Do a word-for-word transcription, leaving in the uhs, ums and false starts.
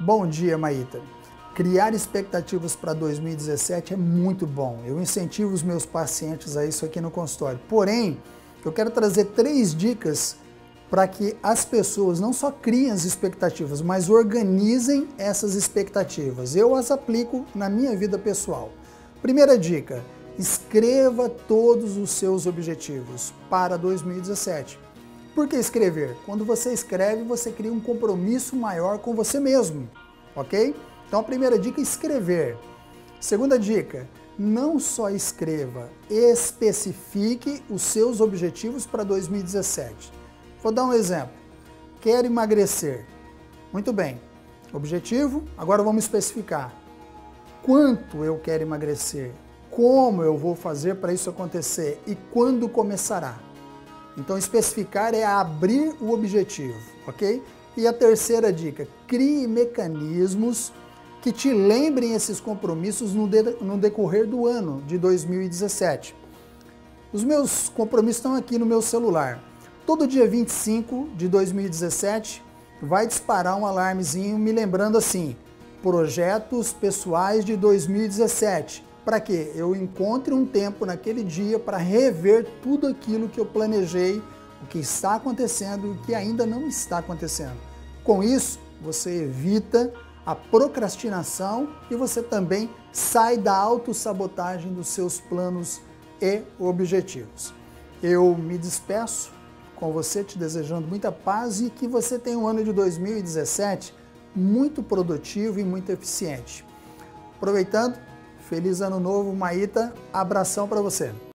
Bom dia, Maíta. Criar expectativas para dois mil e dezessete é muito bom. Eu incentivo os meus pacientes a isso aqui no consultório. Porém, eu quero trazer três dicas para que as pessoas não só criem as expectativas, mas organizem essas expectativas. Eu as aplico na minha vida pessoal. Primeira dica: escreva todos os seus objetivos para dois mil e dezessete. Por que escrever? Quando você escreve, você cria um compromisso maior com você mesmo, ok? Então a primeira dica é escrever. Segunda dica, não só escreva, especifique os seus objetivos para dois mil e dezessete. Vou dar um exemplo. Quero emagrecer. Muito bem. Objetivo, agora vamos especificar. Quanto eu quero emagrecer? Como eu vou fazer para isso acontecer? E quando começará? Então, especificar é abrir o objetivo, ok? E a terceira dica, crie mecanismos que te lembrem esses compromissos no, de, no decorrer do ano de dois mil e dezessete. Os meus compromissos estão aqui no meu celular. Todo dia vinte e cinco de dois mil e dezessete vai disparar um alarmezinho me lembrando assim, projetos pessoais de dois mil e dezessete. Para quê? Eu encontre um tempo naquele dia para rever tudo aquilo que eu planejei, o que está acontecendo e o que ainda não está acontecendo. Com isso, você evita a procrastinação e você também sai da autossabotagem dos seus planos e objetivos. Eu me despeço com você, te desejando muita paz e que você tenha um ano de dois mil e dezessete muito produtivo e muito eficiente. Aproveitando, feliz ano novo, Maíta. Abração para você.